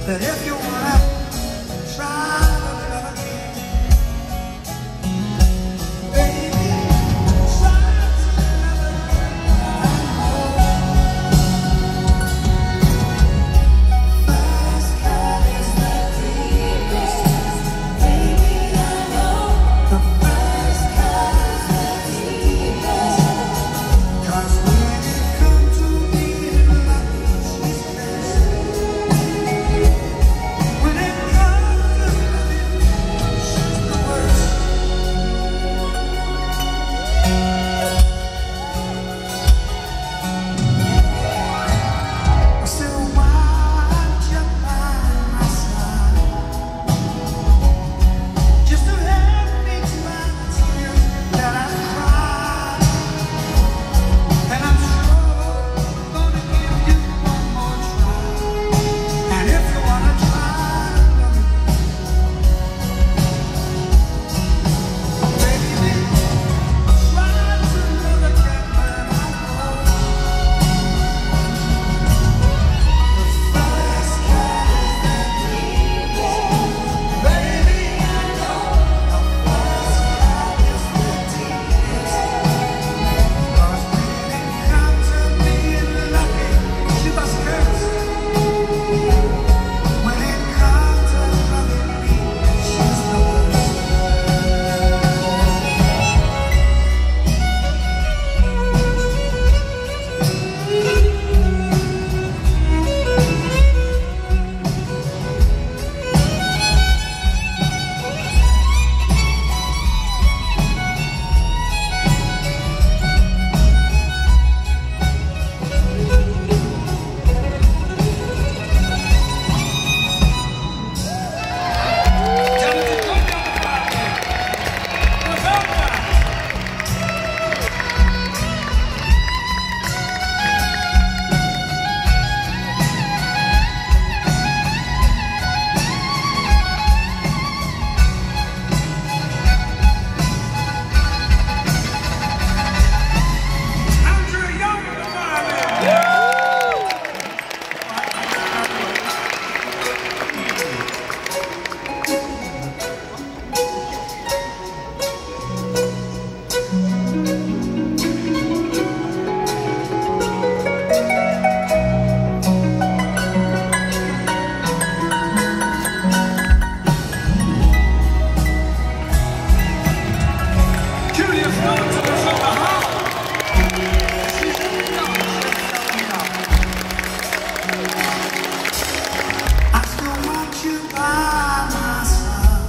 that if you wanna try to love again, baby, try to love again. First cut is the deepest, baby, I know. The first cut is the deepest, 'cause when it comes to being lucky, she's blessed. When it comes to loving, she's the worst. I said, why you by my side? Just to help me dry the tears that I cried. And I'm sure gonna give you one more try. And if you wanna try to love me, baby, try to love again, but I know the first cut is the deepest. Baby, I know the first cut is the deepest. 'Cause when it comes to being lucky, she must curse. When it comes to loving me, she's the worst. I still want you by my side,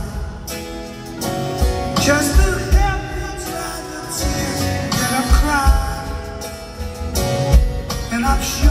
just to help me dry the tears that I've cried. And I'm sure